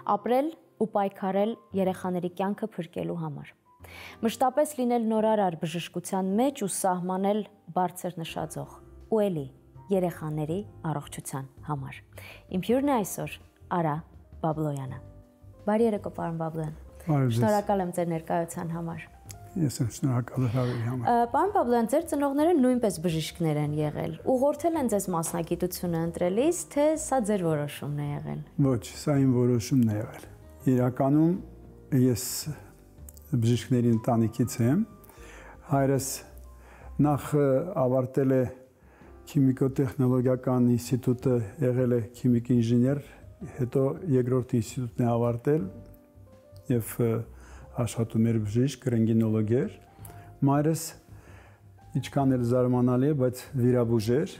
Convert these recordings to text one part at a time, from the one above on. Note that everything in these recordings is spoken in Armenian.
ապրել ու պայքարել երեխաների կյանքը փրկելու համար։ Մշտապես լինել նորարար բժշկության մեջ ու սահմանել բարձր նշաձող ու էլի երեխաների առողջության համար։ Իմ հյուրն է այսօր Արա Բաբլոյանը։ Բարի երեկո, պարոն Բաբլոյան։ Շնորհակալ եմ ձեր ներկայության համար։ Ես եմ շնորհակալ հավերի համար։ Պարոն Բաբլոյան, ձեր ծնողները նույնպես բժիշկներ են եղել։ Ուղղորդել են ձեզ մասնագիտությունը ընտրելիս, թե սա ձեր որոշումն է եղել։ Ոչ, սա իմ որոշումն է եղել։ Իրականում ես բժիշկների ընտանիքից եմ։ Հայրս նախ ավարտել է քիմիկոտեխնոլոգիական ինստիտուտը, եղել է քիմիկ ինժեներ, հետո երկրորդ ինստիտուտն է ավարտել եւ աշխատում էր բժիշկ, ռենտգենոլոգ էր։ Մայրս ինչքան էլ զարմանալի է, բայց վիրաբույժ էր։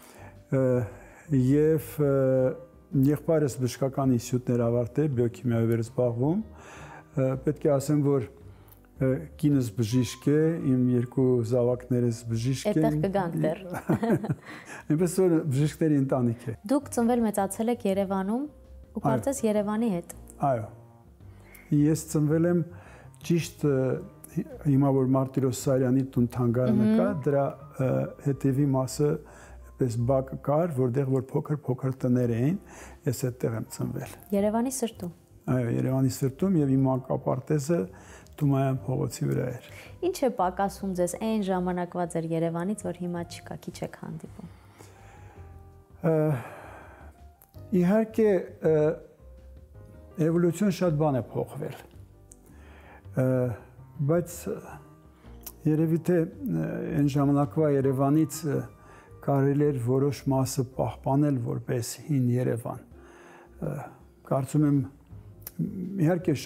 Եվ եղբայրս բժշկական ինստիտուտներ ավարտել, բիոքիմիայով էր զբաղվում։ Պետք է ասեմ, որ կինս բժիշկ է, իմ երկու զավակներս բժիշկ են։ Այդտեղ կգանք դեռ։ Այնպես որ բժիշկների ընտանիք է։ Դուք ծնվել մեծացել եք Երևանում ու կարծես Երևանի հետ։ Այո։ Ես ծնվել եմ ճիշտ հիմա որ Մարտիրոս Սարյանի տուն թանգարանը կա, դրա հետևի մասը պես բակ կար, որտեղ որ փոքր տներ էին, ես այդտեղ եմ ծնվել։ Երևանի սրտում։ Այո, Երևանի սրտում եւ իմ անկապարտեզը Թումայան փողոցի վրա էր։ Ինչ է պակասում ձեզ այն ժամանակվա ձեր Երևանից, որ հիմա չկա, քիչ եք հանդիպում։ Իհարկե էվոլյուցիոն շատ բան է փոխվել։ Բայց երևի թե այն ժամանակվա Երևանից կարելի էր որոշ մասը պահպանել որպես հին Երևան։ Կարծում եմ իհարկե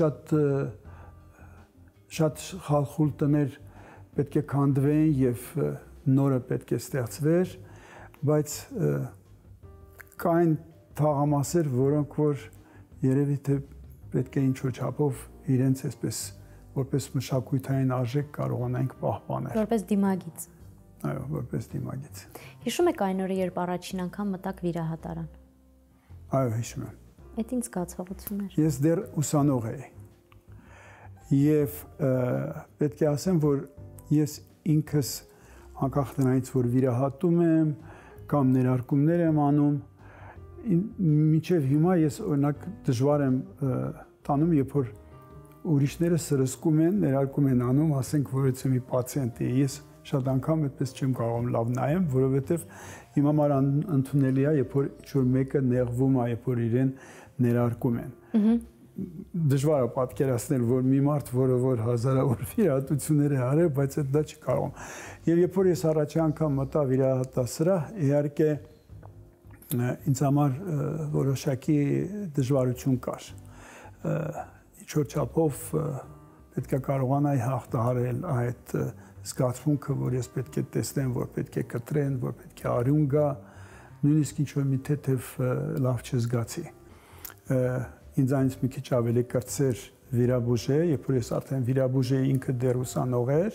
շատ խալխուլ տներ պետք է քանդվեն եւ նորը պետք է ստեղծվեր, բայց կային թաղամասեր, որոնք որ երևի թե պետք է ինչ-որ չափով իրենց այսպես որպես մշակութային արժեք կարողանանք պահպանել։ Որպես դիմագիծ։ Այո, որպես դիմագիծ։ Հիշում եք այն օրը, երբ առաջին անգամ մտաք վիրահատարան։ Այո, հիշում եմ։ Այդ ինչ զգացողություն էր։ Ես դեռ ուսանող էի։ Եվ պետք է ասեմ, որ ես ինքս անկախ նրանից, որ վիրահատում եմ կամ ներարկումներ եմ անում, մինչև հիմա ես օրինակ դժվար եմ տանում, երբ որ ուրիշները սրսկում են, ներարկում են անում, ասենք, որ ես մի պացիենտ եմ, ես շատ անգամ այդպես չեմ կարողում լավ նայեմ, որովհետև իմ համար ընդունելի է, երբ որ ինչ-որ մեկը նեղվում է, երբ որ իրեն ներարկում են։ Դժվար է պատկերացնել, որ մի մարդ, որը որ հազարավոր վիրահատություններ է արել, բայց այդ դա չի կարողում։ Եվ երբ որ ես առաջի անգամ մտա վիրահատասրահ, իհարկե ինձ համար որոշակի դժվարություն կար։ Ինչ-որ չափով պետք է կարողանայի հաղթահարել այդ զգացմունքը, որ ես պետք է տեսնեմ, որ պետք է կտրեն, որ պետք է արյուն գա, նույնիսկ ինչ-որ մի թեթև լավ չզգացի։ Ինձանից մի քիչ ավելի կրտսեր վիրաբույժ է, երբ որ ես արդեն վիրաբույժ էի, ինքը դեռ ուսանող էր,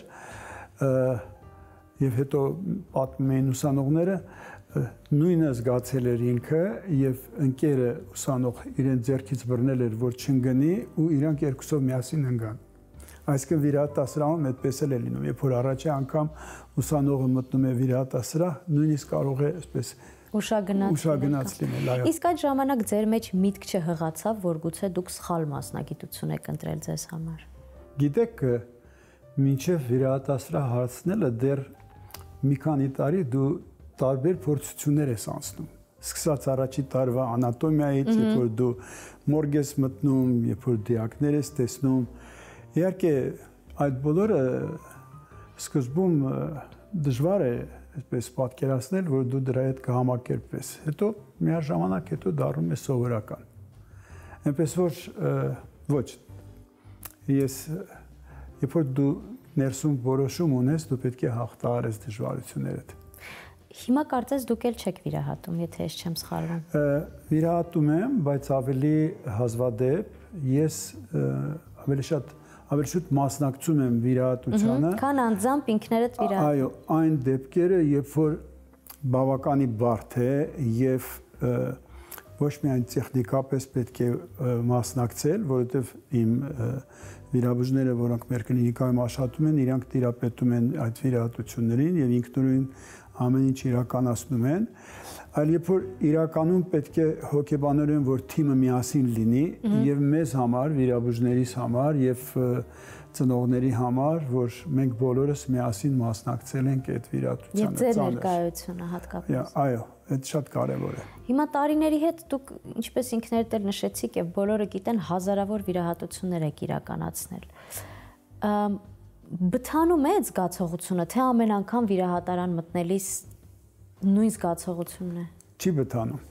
եւ հետո պատմում էին ուսանողները, նույնը զգացել էր ինքը եւ ընկերը ուսանող իրեն ձեռքից բռնել էր, որ չընկնի ու իրանք երկուսով միասին ընկան։ Այսինքն վիրահատասրահում այդպես էլ է լինում, երբ որ առաջի անգամ ուսանողը մտնում է վիրահատասրահ, նույնիսկ կարող է այսպես ուշագնաց լինել, այո։ Իսկ այդ ժամանակ ձեր մեջ միտք չհղացավ, որ գուցե դուք սխալ մասնագիտություն եք ընտրել ձեզ համար։ Գիտեք, մինչև վիրահատասրահ հարցնելը դեռ մի քանի տարի դու տարբեր փորձություններ ես անցնում։ Սկսած առաջի տարվա անատոմիայից, երբ որ դու մորգ ես մտնում, երբ որ դիակներ ես տեսնում։ Իհարկե, այդ բոլորը սկզբում դժվար է այսպես պատկերացնել, որ դու դրա հետ կհամակերպվես։ Հետո միաժամանակ հետո դառնում է սովորական։ Այնպես որ ոչ, ես երբ որ դու ներսում որոշում ունես, դու պետք է հաղթահարես դժվարություններդ։ Հիմա կարծես դուք էլ չեք վիրահատում, եթե ես չեմ սխալվում։ Վիրահատում եմ, բայց ավելի հազվադեպ, ես ավելի շուտ մասնակցում եմ վիրահատությանը։ Քան անձամբ ինքներդ վիրահատում։ Այո, այն դեպքերը, երբ որ բավականի բարդ է եւ ոչ միայն տեխնիկապես պետք է մասնակցել, որովհետև իմ վիրաբույժները, որոնք մեր կլինիկայում աշխատում են, իրանք տիրապետում են այդ վիրահատություններին եւ ինքնուրույն ամեն ինչ իրականացնում են, այլ երբ որ իրականում պետք է հոգեբանորեն որ թիմը միասին լինի եւ մեզ համար, վիրաբույժներիս համար եւ ծնողների համար, որ մենք բոլորս միասին մասնակցել ենք այդ վիրահատությանը։ Եվ ձեր ներկայությունը հատկապես։ Այո, այդ շատ կարևոր է։ Հիմա տարիների հետ դուք ինչպես ինքներդ էլ նշեցիք եւ բոլորը գիտեն հազարավոր վիրահատություններ եք իրականացնել։ Բթանում է զգացողությունը, թե ամեն անգամ վիրահատարան մտնելիս նույն զգացողությունն է։ Չի բթանում։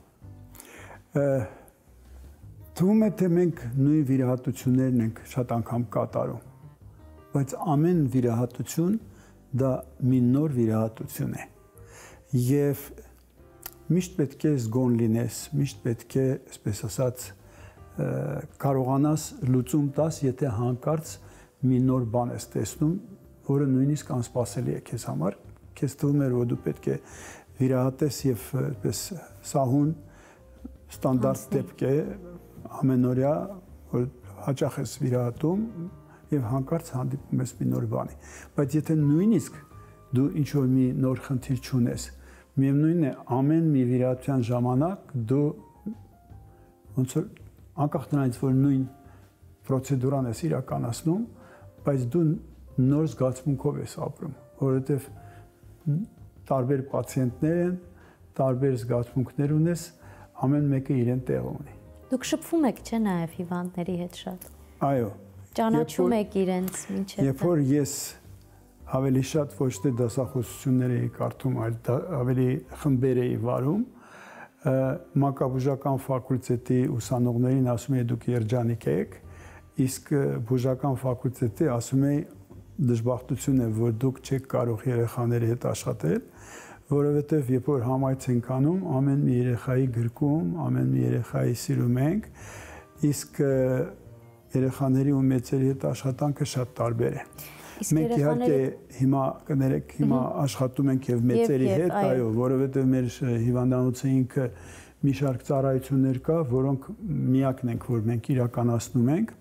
Թվում է թե մենք նույն վիրահատություններն ենք շատ անգամ կատարում, բայց ամեն վիրահատություն դա մի նոր վիրահատություն է։ Եվ միշտ պետք է զգոն լինես, միշտ պետք է, այսպես ասած, կարողանաս լուծում տաս, եթե հանկարծ մի նոր բան ես տեսնում, որը նույնիսկ անսպասելի է քեզ համար, քեզ թվում է, որ դու պետք է վիրահատես եւ այդպես սահուն ստանդարտ դեպք է ամենօրյա, որ հաճախ ես վիրահատում եւ հանկարծ հանդիպում ես մի նոր բանի։ Բայց եթե նույնիսկ դու ինչ որ մի նոր խնդիր չունես, միևնույնն է ամեն մի վիրահատության ժամանակ դու ոնց որ անկախ նրանից որ նույն պրոցեդուրան ես իրականացնում, բայց դու նոր զգացմունքով ես ապրում, որովհետեւ տարբեր պացիենտներ են, տարբեր զգացմունքներ ունես, ամեն մեկը իրեն տեղ ունի։ Դուք շփվում եք, չէ՞, նաև հիվանդների հետ շատ։ Այո։ Ճանաչում եք իրենց մինչև։ Երբ որ ես ավելի շատ ոչ թե դասախոսություններ էի կարդում, այլ ավելի խմբեր էի վարում, մանկաբուժական ֆակուլտետի ուսանողներին ասում էի դուք երջանիկ եք, իսկ բուժական ֆակուլտետի ասում էի դժբախտություն է, որ դուք չեք կարող երեխաների հետ աշխատել, որովհետև երբ որ համայց ենք անում, ամեն մի երեխայի գրկում, ամեն մի երեխայի սիրում ենք, իսկ երեխաների ու մեծերի հետ աշխատանքը շատ տարբեր է։ Մենք իհարկե հիմա կներեք, հիմա աշխատում ենք եւ մեծերի հետ, այո, որովհետեւ մեր հիվանդանոցը ինքը մի շարք ծառայություններ կա, որոնք միակն ենք, որ մենք իրականացնում ենք։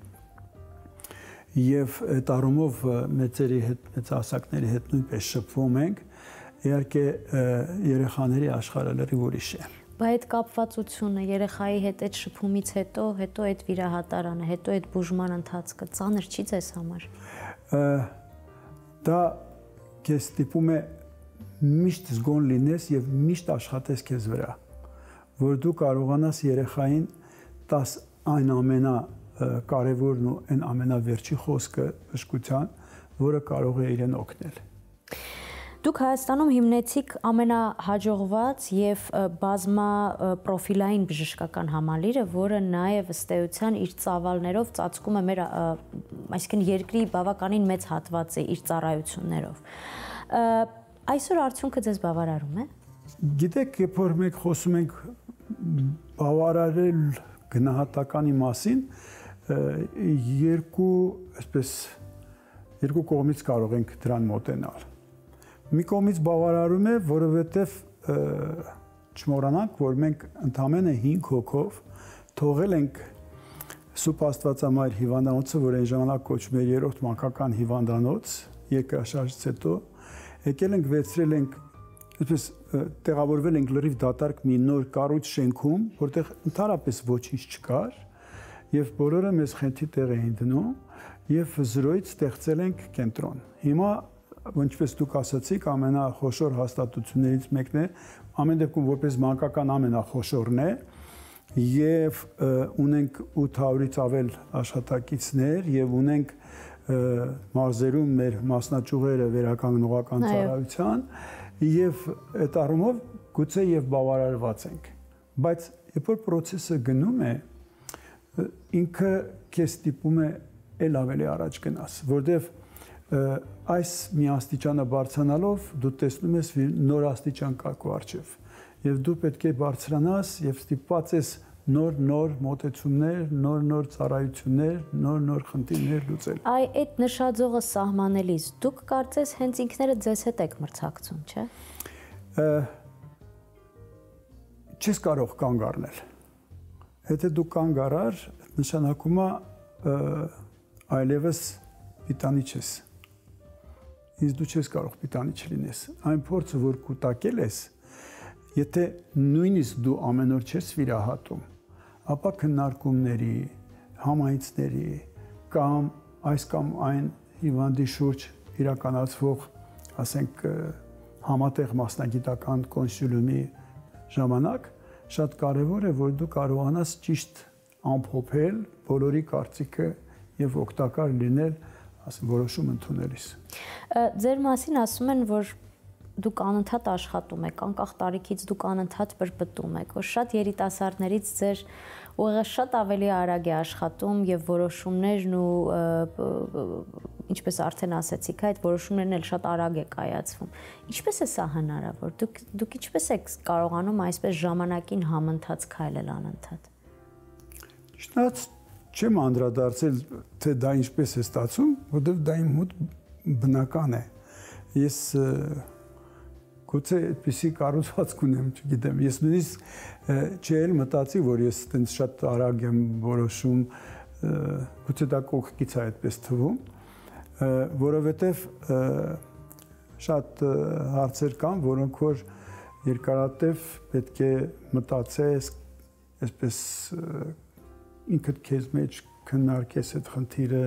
Եվ այդ առումով մեծերի հետ, մեծահասակների հետ նույնպես շփվում ենք, իհարկե երեխաների աշխարհը լրիվ ուրիշ է։ Բայց այդ կապվածությունը երեխայի հետ այդ շփումից հետո այդ վիրահատարանը, հետո այդ բուժման ընթացքը ծանր չի ձեզ համար։ Դա քեզ ստիպում է միշտ զգոն լինես եւ միշտ աշխատես քեզ վրա, որ դու կարողանաս երեխային տաս այն ամենա կարևորն ու այն ամենավերջի խոսքը բժշկության, որը կարող է իրեն օգնել։ Դուք Հայաստանում հիմնեցիք ամենահաջողված եւ բազմա պրոֆիլային բժշկական համալիրը, որը նաեւ ըստ էության իր ծավալներով ծածկում է մեր, այսինքն երկրի բավականին մեծ հատվածը իր ծառայություններով։ Այսօր արդյունքը ձեզ բավարարում է։ Գիտեք, երբ որ մենք խոսում ենք բավարարել գնահատականի մասին, երկու կողմից կարող ենք դրան մոտենալ։ Մի կողմից բավարարում է, որովհետև չմոռանանք, որ մենք ընդամենը 5 հոգով թողել ենք Սուրբ Աստվածամայր հիվանդանոցը, որ այն ժամանակ կոչվում էր երրորդ մանկական հիվանդանոց, երկրաշարժից հետո, եկել ենք վերցրել ենք, այսպես տեղավորվել ենք լրիվ դատարկ մի նոր կառույց շենքում, որտեղ ընդհանրապես ոչինչ չկար, եւ բոլորը մեզ խենթի տեղ էին դնում, եւ 0-ից ստեղծել ենք կենտրոն։ Հիմա ինչպես դուք ասացիք, ամենախոշոր հաստատություններից մեկն է, ամեն դեպքում որպես մանկական ամենախոշորն է, եւ ունենք 800-ից ավել աշխատակիցներ եւ ունենք մարզերում մեր մասնաճյուղերը վերականգնողական ծառայության եւ այդ առումով գուցե եւ բավարարված ենք, բայց երբ որ process-ը գնում է, ինքը քեզ ստիպում է ել ավելի առաջ գնաս, որտեվ այս մի աստիճանը բարձրանալով դու տեսնում ես նոր աստիճան կա քո առջև եւ դու պետք է բարձրանաս եւ ստիպված ես նոր մոտեցումներ, նոր ծառայություններ, նոր խնդիրներ լուծել։ Այդ նշաձողը սահմանելիս դուք կարծես հենց ինքներդ ձեզ հետ եք մրցակցում, չէ՞։ Չես կարող կանգ առնել։ Եթե դու կանգ առար, նշանակում է այլևս պիտանի չես։ Իսկ դու չես կարող պիտանի չլինես։ Այն փորձը, որ կուտակել ես, եթե նույնիսկ դու ամեն օր չես վիրահատում, ապա քննարկումների, համայնքների կամ այս կամ այն հիվանդի շուրջ իրականացվող, ասենք, համատեղ մասնագիտական կոնսիլիումի ժամանակ շատ կարևոր է, որ դու կարողանաս ճիշտ ամփոփել բոլորի կարծիքը եւ օգտակար լինել, ասեմ, որոշում ընդունելիս։ Ձեր մասին ասում են, որ դուք անընդհատ աշխատում եք, անկախ տարիքից դուք անընդհատ բրբտում եք, որ շատ երիտասարդներից ձեր ուղեղը շատ ավելի արագ է աշխատում եւ որոշումներն ու ինչպես արդեն ասացիք, այդ որոշումներն էլ շատ արագ է կայացվում։ Ինչպես է սա հնարավոր։ Դուք ինչպես եք կարողանում այսպես ժամանակին համընթաց քայլել անընդհատ։ Ճիշտ չեմ անդրադարձել, թե դա ինչպես է ստացվում, որովհետև դա իմ մոտ բնական է։ Ես գուցե այդպիսի կառուցվածք ունեմ, չգիտեմ, ես նույնիսկ չէի մտածի, որ ես այդպես շատ արագ եմ որոշում, գուցե դա կողքից է այդպես թվում, որովհետև շատ հարցեր կան, որոնք որ երկարատև պետք է մտածես, այսպես ինքդ քեզ մեջ քննարկես այդ խնդիրը,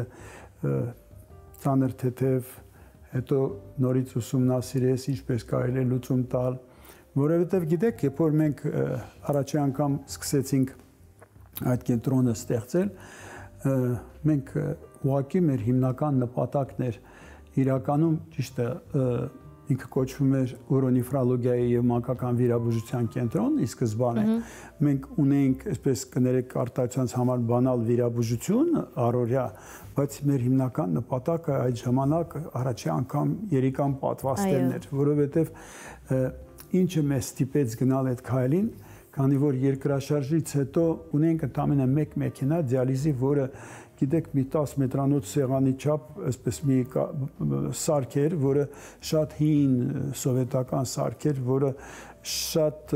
ծանր թեթև, հետո նորից ուսումնասիրես, ինչպես կարելի է լուծում տալ, որովհետև գիտեք, երբ որ մենք առաջի անգամ սկսեցինք այդ կենտրոնը ստեղծել, մենք ուղղակի մեր հիմնական նպատակն էր իրականում ճիշտ է ինքը կոչվում էր ուրոնեֆրոլոգիայի եւ մանկական վիրաբուժության կենտրոն, ի սկզբանե մենք ունեինք, այսպես կներեք, արտահայտության համար բանալ վիրաբուժություն առօրյա, բայց մեր հիմնական նպատակը այդ ժամանակ առաջի անգամ երիկան պատվաստելն էր, որովհետեւ ինչը մեզ ստիպեց գնալ այդ քայլին, քանի որ երկրաշարժից հետո ունենք ընդամենը մեկ մեքենա դիալիզի, որը գիտեք մի 10 մետրանոց սեղանի չափ, այսպես մի սարք էր, որը շատ հին սովետական սարք էր, որը շատ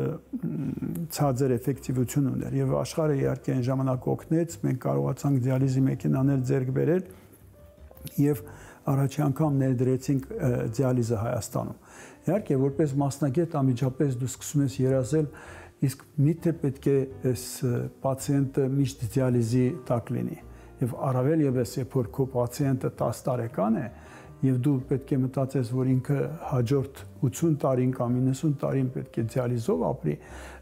ցածր էֆեկտիվություն ուներ եւ աշխարհը իհարկե այն ժամանակ օգնեց, մենք կարողացանք դիալիզի մեքենաներ ձեռք բերել եւ առաջի անգամ ներդրեցինք դիալիզը Հայաստանում։ Իհարկե որպես մասնագետ անմիջապես դու սկսում ես երազել, իսկ միթե պետք է այս պացիենտը միշտ դիալիզի տակ լինի։ Եվ առավել եւս երբ որ քո պացիենտը 10 տարեկան է եւ դու պետք է մտածես, որ ինքը հաջորդ 80 տարին կամ 90 տարին պետք է դիալիզով ապրի,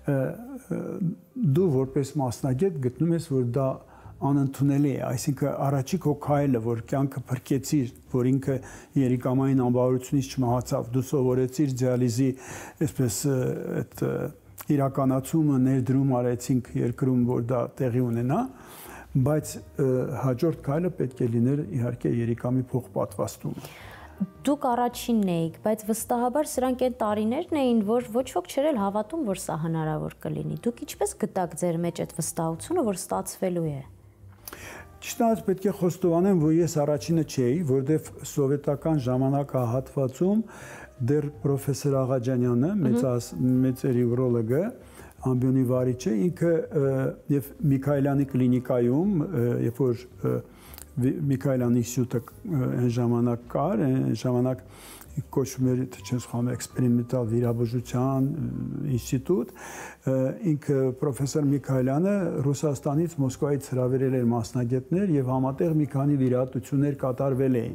դու որպես մասնագետ գտնում ես, որ դա անընդունելի է, այսինքն առաջի քո քայլը, որ կյանքը փրկեցիր, որ ինքը երիկամային անբավարարությունից չմահացավ, դու սովորեցիր դիալիզի, այսպես այդ իրականացումը ներդրում արեցինք երկրում, որ դա տեղի ունենա, բայց հաջորդ քայլը պետք է լիներ իհարկե երիկամի փոխպատվաստումը։ Դուք առաջինն էիք, բայց վստահաբար սրանք այն տարիներն էին, որ ոչ ոք չէր էլ հավատում, որ սա հնարավոր կլինի։ Դուք ինչպես գտաք ձեր մեջ այդ վստահությունը, որ ստացվելու է։ Ճիշտ պետք է խոստովանեմ, որ ես առաջինը չէի, որովհետև սովետական ժամանակահատվածում դեռ պրոֆեսոր Աղաջանյանը, մեծերի ուրոլոգը, ամբիոնի վարիչը, ինքը եւ Միքայելյանի կլինիկայում, երբ որ Միքայելյանի ինստիտուտը այն ժամանակ կար, այն ժամանակ կոչվում էր, չես խամ, էքսպերիմենտալ վիրաբուժության ինստիտուտ, ինքը պրոֆեսոր Միքայելյանը Ռուսաստանից Մոսկվայից հրավիրել էր մասնագետներ եւ համատեղ մի քանի վիրահատություններ կատարվել էին։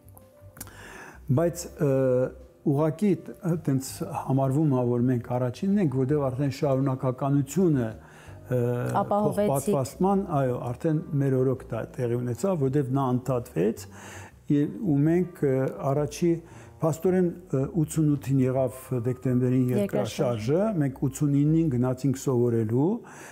Բայց ուղղակի այտենց համարվում է, որ մենք առաջինն ենք, որտեղ արդեն շարունակականությունը փոխպատվաստման, այո, արդեն մեր օրոք դա տեղի ունեցավ, որտեղ նա ընդհատվեց ու մենք առաջի Փաստորեն 88-ին եղավ դեկտեմբերին երկրաշարժը, մենք 89-ին գնացինք սովորելու,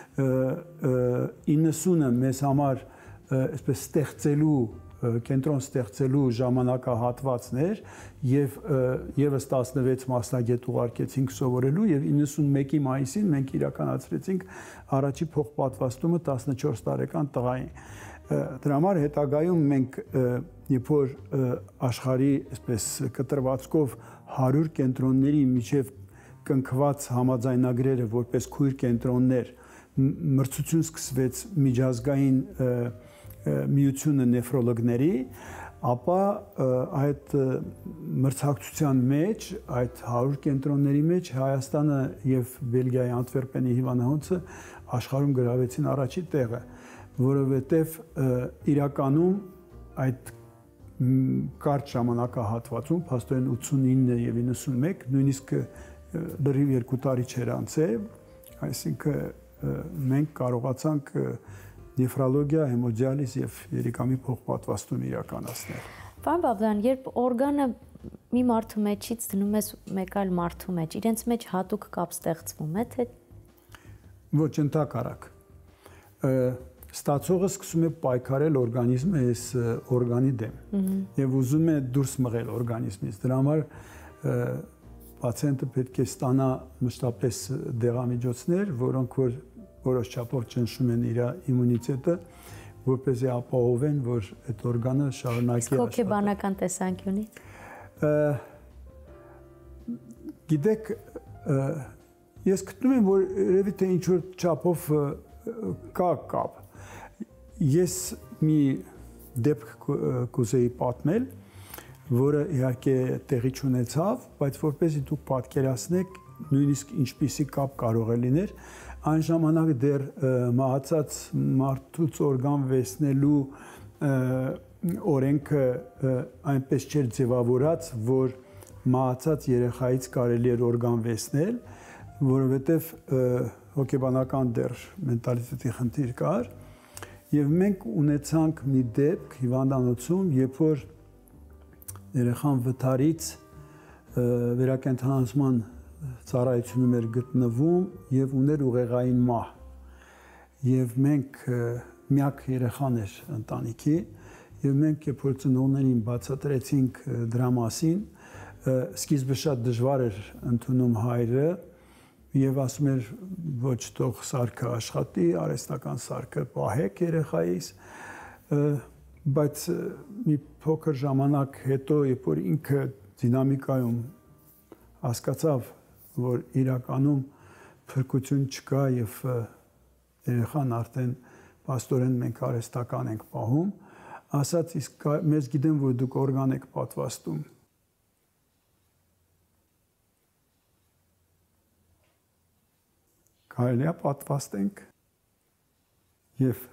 90-ը մեզ համար այսպես ստեղծելու, կենտրոն ստեղծելու ժամանակահատվածներ եւ եւս 16 մասնագետ ուղարկեցինք սովորելու եւ 91-ի մայիսին մենք իրականացրեցինք առաջի փոխպատվաստումը 14 տարեկան տղային։ Դրա համար հետագայում մենք երբ որ աշխարհի այսպես կտրվածքով 100 կենտրոնների միջև կնքված համաձայնագրերը որպես քույր կենտրոններ մրցություն սկսվեց միջազգային միությունը նեֆրոլոգների, ապա այդ մրցակցության մեջ, այդ 100 կենտրոնների մեջ Հայաստանը եւ Բելգիայի Անտվերպենի հիվանդանոցը աշխարհում գրավեցին առաջի տեղը, որովհետեւ իրականում այդ կարճ ժամանակահատվածում, փաստորեն 89 եւ 91, նույնիսկ լրիվ 2 տարի չէր անցել, այսինքն մենք կարողացանք նեֆրոլոգիա, հեմոդիալիզ եւ երիկամի փոխպատվաստում իրականացնել։ Պարոն Բաբլյան, երբ օրգանը մի մարդու մեջից դնում ես մեկ այլ մարդու մեջ, իրենց մեջ հատուկ կապ ստեղծվում է, թե ոչ, ընդհակառակ։ Ստացողը սկսում է պայքարել օրգանիզմը այս օրգանի դեմ եւ ուզում է դուրս մղել օրգանիզմից։ Դրա համար պացիենտը պետք է ստանա մշտապես դեղամիջոցներ, որոնք որ որոշ չափով ճնշում են իր իմունիտետը, որպեսզի ապահովեն, որ այդ օրգանը շարունակի աշխատել։ Հոգեբանական տեսանկյունից։ Գիտեք, ես գտնում եմ, որ երևի թե ինչ որ չափով կա կապ։ Ես մի դեպք կուզեի պատմել, որը իհարկե տեղի չունեցավ, բայց որպեսզի դուք պատկերացնեք նույնիսկ ինչպիսի կապ կարող է լինել, այն ժամանակ դեռ մահացած մարդուց օրգան վերցնելու օրենքը այնպես չէր ձևավորած, որ մահացած երեխայից կարելի էր օրգան վերցնել, որովհետև հոգեբանական դեռ մենտալիտետի խնդիր կար, եւ մենք ունեցանք մի դեպք հիվանդանոցում, երբ որ երեխան վթարից վերակենդանացման ծառայությունում էր գտնվում եւ ուներ ուղեղային մահ։ Եվ մենք միակ երեխան էր ընտանիքի եւ մենք երբ որ ծնողներին բացատրեցինք դրա մասին, սկիզբը շատ դժվար էր ընդունում հայրը եւ ասում էր ոչ թող սարքը աշխատի, արհեստական սարքը պահեք երեխայիս, բայց մի փոքր ժամանակ հետո, երբ որ ինքը դինամիկայում հասկացավ, որ իրականում փրկություն չկա եւ երեխան արդեն պաստորեն մենք արհեստական ենք պահում, ասաց իսկ մեզ գիտեմ, որ դուք օրգան եք պատվաստում։ Կարելի է պատվաստենք եւ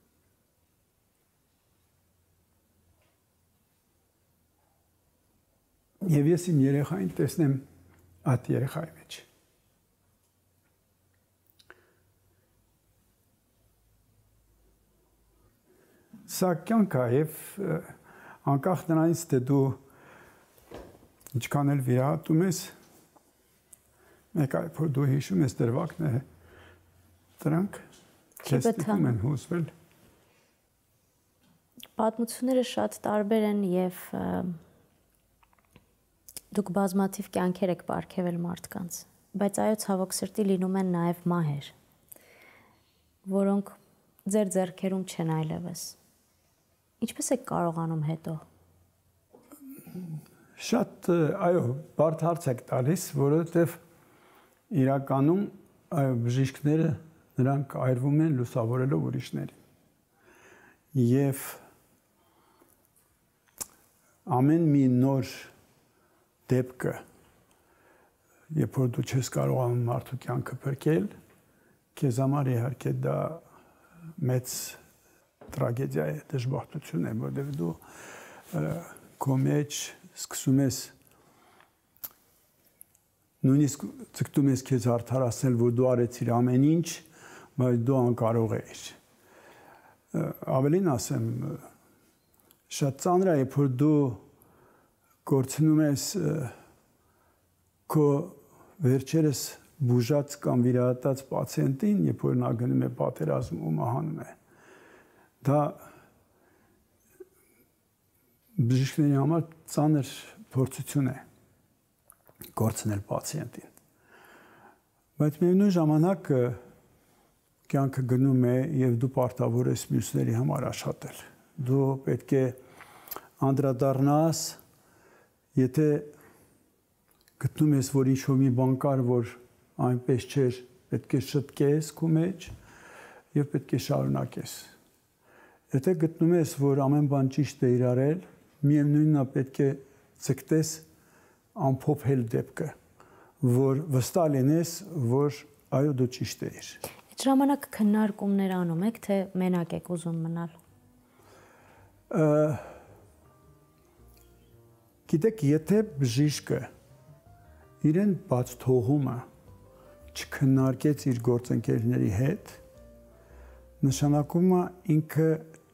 ես իմ երեխային տեսնեմ այդ երեխայի մեջ։ Սա կյանք է եւ անկախ նրանից թե դու ինչքան էլ վիրահատում ես, մեկ այլ որ դու հիշում ես դրվագները, դրանք քեզ ստիպում են հուզվել։ Պատմությունները շատ տարբեր են եւ դուք բազմաթիվ կյանքեր եք պարգևել մարդկանց, բայց այո, ցավոք սրտի լինում են նաև մահեր, որոնք ձեր ձեռքերում չեն այլևս։ Ինչպես եք կարողանում հետո։ Շատ, այո, բարդ հարց եք տալիս, որովհետև իրականում բժիշկները նրանք այրվում են լուսավորելով ուրիշներին։ Եվ ամեն մի նոր դեպքը, երբ որ դու չես կարողանում մարդու կյանքը փրկել, քեզ համար իհարկե դա մեծ տրագեդիա է, դժբախտություն է, որովհետև դու քո մեջ սկսում ես նույնիսկ ցկտում ես քեզ արդարացնել, որ դու արեցիր ամեն ինչ, բայց դու անկարող ես։ Ավելին ասեմ, շատ ծանր է, երբ որ դու գործնում ես քո վերջերս բուժած կամ վիրահատած պացիենտին, երբ որ նա գնում է պատերազմ ու մահանում է։ Դա բժիշկների համար ծանր փորձություն է գործնել պացիենտին։ Բայց միևնույն ժամանակ կյանքը գնում է եւ դու պարտավոր ես մյուսների համար աշխատել։ Դու պետք է անդրադառնաս, եթե գտնում ես, որ ինչ-որ մի բան կար, որ այնպես չէր, պետք է շտկես քո մեջ, եւ պետք է շարունակես։ Եթե գտնում ես, որ ամեն բան ճիշտ է իրարել, միևնույնն է պետք է ցկտես ամփոփել դեպքը, որ վստահ լինես, որ այո դու ճիշտ ես։ Այդ ժամանակ քննարկումներ անում եք, թե մենակ եք ուզում մնալ։ Գիտեք, եթե բժիշկը իրեն բաց թողումը չքննարկեց իր գործընկերների հետ, նշանակում է ինքը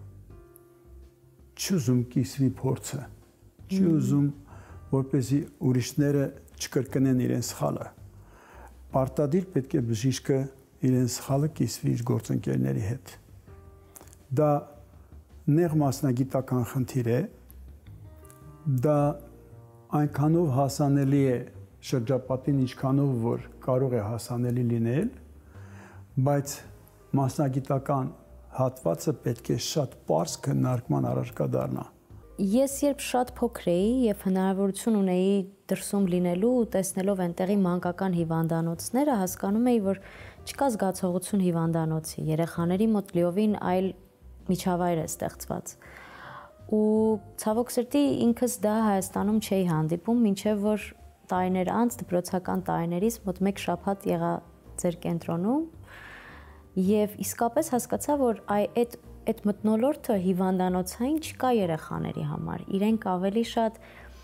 չուզում կիսվի փորձը, չուզում որպեսզի ուրիշները չկրկնեն իրեն սխալը։ Պարտադիր պետք է բժիշկը իրեն սխալը կիսվի իր գործընկերների հետ։ Դա նեղ մասնագիտական խնդիր է, դա այնքանով հասանելի է շրջապատին, ինչքանով որ կարող է հասանելի լինել, բայց մասնագիտական հատվածը պետք է շատ պարզ քննարկման առարկա դառնա։ Ես երբ շատ փոքր էի եւ հնարավորություն ունեի դրսում լինելու ու տեսնելով այնտեղի մանկական հիվանդանոցները, հասկանում էի, որ չկա զգացողություն հիվանդանոցի, երեխաների մոտ լիովին այլ միջավայր է ստեղծված։ Ու ցավոք սրտի ինքս դա Հայաստանում չէի հանդիպում, մինչև որ տարիներ անց դպրոցական տարիներից մոտ 1 շաբաթ եղա ձեր կենտրոնում եւ իսկապես հասկացա, որ այդ մթնոլորտը հիվանդանոցային չկա երեխաների համար։ Իրենք ավելի շատ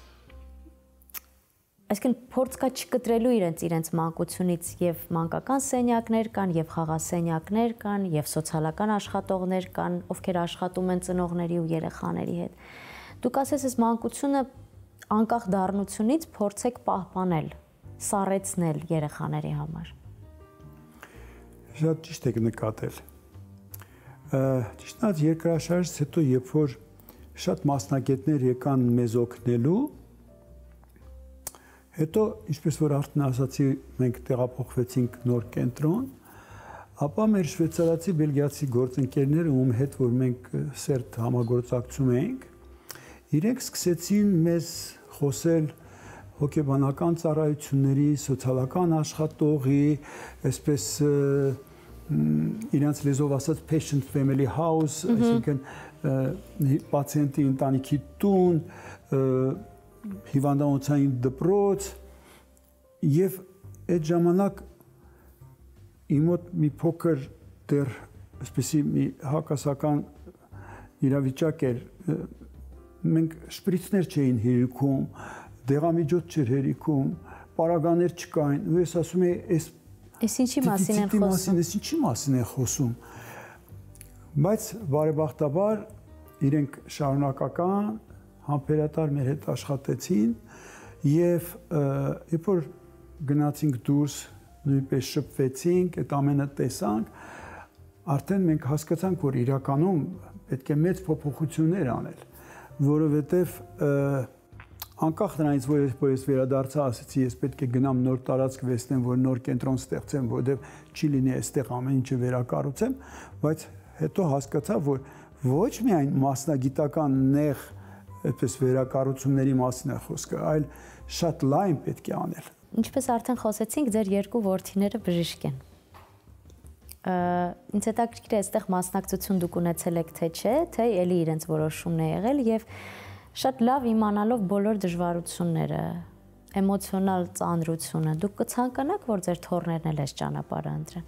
այսինքն փորձ կա չկտրելու իրենց մանկությունից եւ մանկական սենյակներ կան եւ խաղասենյակներ կան եւ սոցիալական աշխատողներ կան, ովքեր աշխատում են ծնողների ու երեխաների հետ։ Դուք ասես այս մանկությունը անկախ դառնությունից փորձեք պահպանել, սառեցնել երեխաների համար։ Շատ ճիշտ եք նկատել։ Ճիշտ ասած երկրաշարժից հետո, երբ որ շատ մասնագետներ եկան մեզ օգնելու, հետո, ինչպես որ արդեն ասացի, մենք տեղափոխվեցինք նոր կենտրոն, ապա մեր շվեյցարացի, բելգիացի գործընկերները, ում հետ որ մենք սերտ համագործակցում էինք, իրենք սկսեցին մեզ խոսել հոգեբանական ծառայությունների, սոցիալական աշխատողի, այսպես իրանց լեզվով ասած patient family house, այսինքն պացիենտի ընտանիքի տուն, հիվանդանոցային դպրոց եւ այդ ժամանակ իմ մոտ մի փոքր դեռ այսպեսի մի հակասական իրավիճակ էր, մենք շպրիցներ չէին հերիքում, դեղամիջոց չէր հերիքում, պարագաներ չկային, ու ես ասում եի, Այս ինչի մասին են խոսում։ Այս ինչի մասին են խոսում։ Բայց բարեբախտաբար իրենք շարունակական համբերատար մեր հետ աշխատեցին եւ երբ որ գնացինք դուրս, նույնպես շփվեցինք, այդ ամենը տեսանք, արդեն մենք հասկացանք, որ իրականում պետք է մեծ փոփոխություններ անել, որովհետեւ անկախ նրանից, որ ես վերադարձա, ասեցի, ես պետք է գնամ նոր տարածք վերցնեմ, որ նոր կենտրոն ստեղծեմ, որովհետև չի լինի այստեղ ամեն ինչը վերակառուցեմ, բայց հետո հասկացա, որ ոչ միայն մասնագիտական նեղ այդպես վերակառուցումների մասին է խոսքը, այլ շատ լայն պետք է անել։ Ինչպես արդեն խոսեցինք, ձեր երկու որդիները բժիշկ են։ Ինձ հետաքրքիր է այստեղ մասնակցություն դուք ունեցել եք թե չէ, թե էլի իրենց որոշումն է եղել եւ շատ լավ իմանալով բոլոր դժվարությունները, էմոցիոնալ ծանրությունը, դուք կցանկանաք, որ ձեր թոռներն էլ այս ճանապարհը ընտրեն։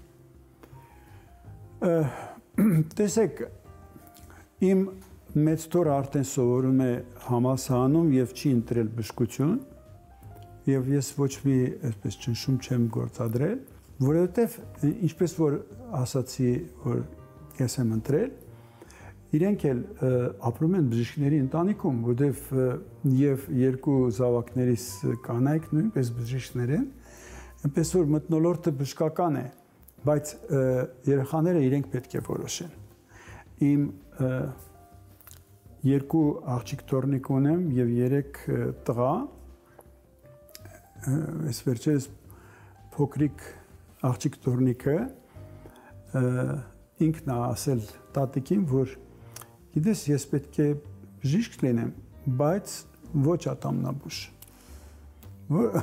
Տեսեք, իմ մեծ թոռը արդեն սովորում է համալսարանում եւ չի ընտրել բժշկություն, եւ ես ոչ մի այսպես ճնշում չեմ գործադրել, որովհետեւ ինչպես որ ասացի, որ ես եմ ընտրել, իրենք էլ ապրում են բժիշկների ընտանիքում, որովհետև եւ երկու զավակներիս կանայք նույնպես բժիշկներ են, այնպես որ մթնոլորտը բժշկական է, բայց երեխաները իրենք պետք է որոշեն։ Իմ երկու աղջիկ թոռնիկ ունեմ եւ 3 տղա, այս վերջերս փոքրիկ աղջիկ թոռնիկը ինքն է ասել տատիկին, որ գիտես, ես պետք է բժիշկ լինեմ, բայց ոչ ատամնաբույժ։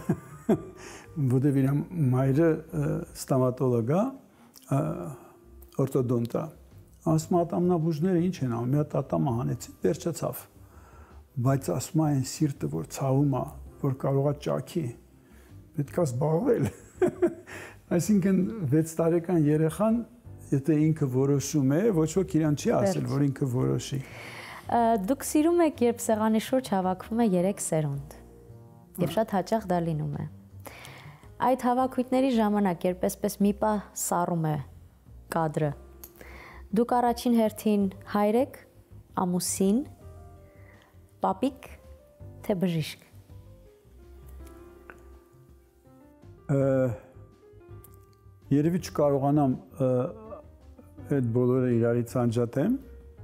Որտեղ իր մայրը ստոմատոլոգ է, օրտոդոնտա։ Ասում ատամնաբուժները ինչ են անում, մի հատ ատամը հանեցին, վերջացավ։ Բայց ասում են սիրտը, որ ցավում է, որ կարողա ճաքի, պետք է զբաղվել։ Այսինքն 6 տարեկան երեխան, եթե ինքը որոշում է, ոչ ոք իրան չի ասել, որ ինքը որոշի։ Դուք սիրում եք, երբ սեղանի շուրջ հավաքվում է 3 սերունդ, եւ շատ հաճախ դա լինում է։ Այդ հավաքույթների ժամանակ, երբ այսպես մի պահ սառում է կադրը, դուք առաջին հերթին հայր եք, ամուսին, պապիկ, թե բժիշկ։ Երևի չկարողանամ այդ բոլորը իրարից անջատեմ,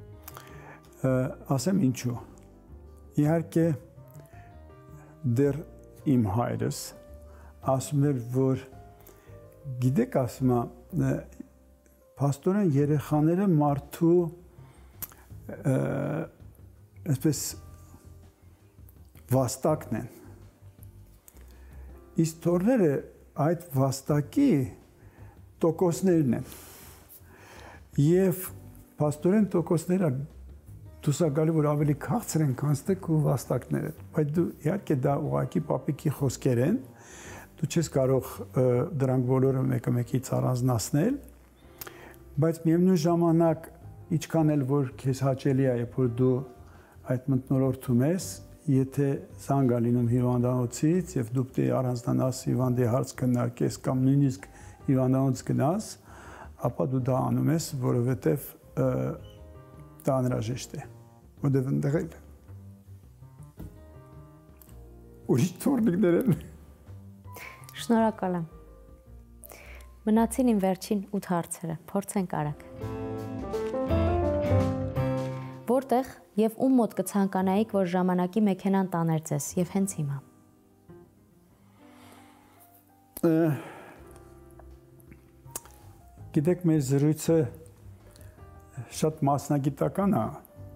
ասեմ ինչու։ Իհարկե դեռ իմ հայրս ասում էր, որ գիտեք, ասում է, փաստորեն երեխաները մարդու այսպես վաստակն են։ Իսկ թորները այդ վաստակի տոկոսներն են։ Եվ փաստորեն տոկոսները դուսակալի որ ավելի քաղցր են, քան ստեք ու վաստակները։ Բայց դու իհարկե դա ուղղակի պապիկի խոսքեր են։ Դու չես կարող դրանք բոլորը մեկը մեկից առանձնացնել, բայց միևնույն ժամանակ ինչքան էլ որ քեզ հաճելի է, երբ որ դու այդ մթնոլորտում ես, եթե զանգ է լինում հիվանդանոցից եւ դու պետք է առանձնանաս հիվանդի հարց քննարկես կամ նույնիսկ հիվանդանոց գնաս, ապա դու դա անում ես, որովհետեւ դա անհրաժեշտ է, որովհետեւ ընդեղ ուրիշ թորնիկներ են։ Շնորհակալ եմ։ Մնացին իմ վերջին 8 հարցերը, փորձենք արագ։ Որտեղ եւ ում մոտ կցանկանայիք, որ ժամանակի մեքենան տաներ ձեզ եւ հենց հիմա։ Գիտեք, մեր զրույցը շատ մասնագիտական է,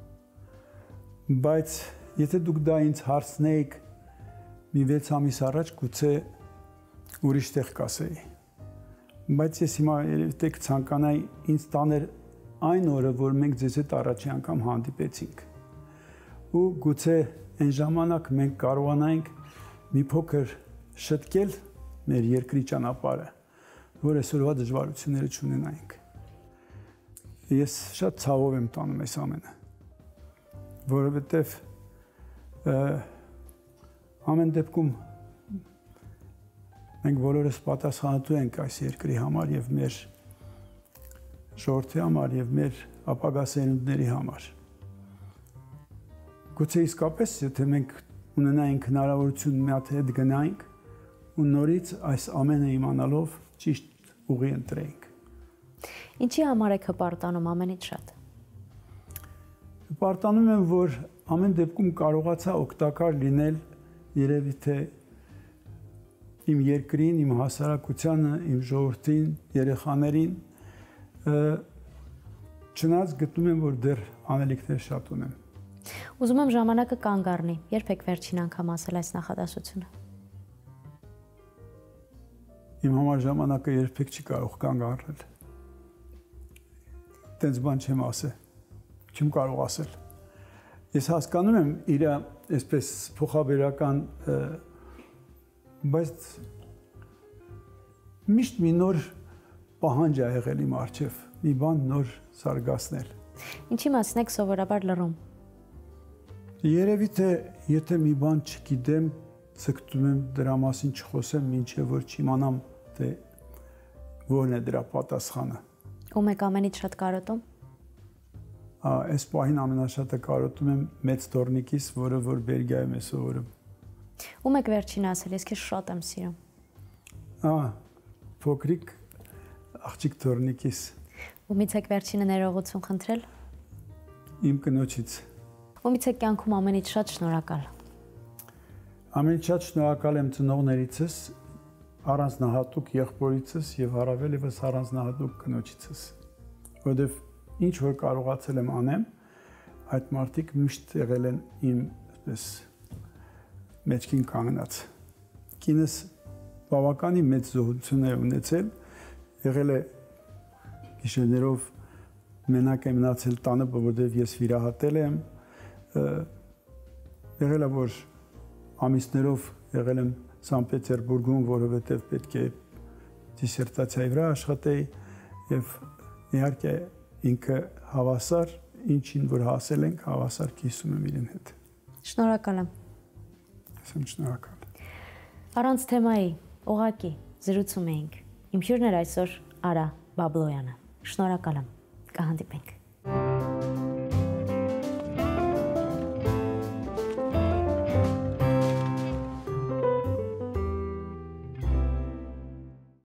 բայց եթե դուք դա ինձ հարցնեիք մի 6 ամիս առաջ, գուցե ուրիշ տեղ կասեի։ Բայց ես հիմա եթե կցանկանայի ինձ տաներ այն օրը, որ մենք ձեզ հետ առաջի անգամ հանդիպեցինք։ Ու գուցե այն ժամանակ մենք կարողանայինք մի փոքր շտկել մեր երկրի ճանապարհը, որ այսօրվա դժվարությունները չունենայինք։ Ես շատ ցավով եմ տանում այս ամենը, որովհետև ամեն դեպքում մենք բոլորս պատասխանատու ենք այս երկրի համար եւ մեր ժողովրդի համար եւ մեր ապագա սերունդների համար։ Գուցե իսկապես, եթե մենք ունենայինք հնարավորություն մի հատ հետ գնայինք ու նորից այս ամենը իմանալով ճիշտ ուղի ընտրեինք։ Ինչի համար եք հպարտանում ամենից շատ։ Հպարտանում եմ, որ ամեն դեպքում կարողացա օգտակար լինել երևի թե իմ երկրին, իմ հասարակությանը, իմ ժողովրդին, երեխաներին, չնայած գտնում եմ, որ դեռ անելիքներ շատ ունեմ։ Ուզում եմ ժամանակը կանգ առնի, երբ եք վերջին անգամ ասել այս նախադասությունը։ Իմ համար ժամանակը երբեք չի կարող կանգ առնել։ Տենց բան չեմ ասել, չեմ կարող ասել։ Ես հասկանում եմ իր այսպես փոխաբերական, բայց միշտ մի նոր պահանջ է եղել իմ առջև, մի բան նոր զարգացնել։ Ինչի մասին եք սովորաբար լռում։ Երևի թե եթե մի բան չգիտեմ, ցկտում եմ դրա մասին չխոսեմ, մինչև որ չիմանամ թե որն է դրա պատասխանը։ Ում եք ամենից շատ կարոտում։ Այս պահին ամենաշատը կարոտում եմ մեծ թորնիկիս, որը որ Բելգիայում է սովորում։ Ում եք վերջին ասել, ես քեզ շատ եմ սիրում։ Փոքրիկ աղջիկ թորնիկիս։ Ումից եք վերջինը ներողություն խնդրել։ Իմ կնոջից։ Ումից եք կյանքում ամենից շատ շնորհակալ։ Ամենից շատ շնորհակալ եմ ծնողներիցս, առանձնահատուկ եղբորիցս եւ առավել եւս առանձնահատուկ կնոջիցս, որովհետեւ ինչ որ կարողացել եմ անեմ, այդ մարդիկ միշտ եղել են իմ այսպես մեջքին կանգնած։ Կինս բավականին մեծ զոհություն է ունեցել, եղել է գիշերներով մենակ եմ մնացել տանը, որովհետև ես վիրահատել եմ, եղել է որ ամիսներով եղել եմ Սան Պետերբուրգում, որովհետև պետք է դիսերտացիայի վրա աշխատեի եւ իհարկե ինքը հավասար ինչին որ հասել ենք, հավասար կիսում եմ իրեն հետ։ Շնորհակալ եմ։ Ասեմ շնորհակալ։ Առանց թեմայի, ուղղակի զրուցում էինք։ Իմ հյուրն էր այսօր Արա Բաբլոյանը։ Շնորհակալ եմ։ Կհանդիպենք։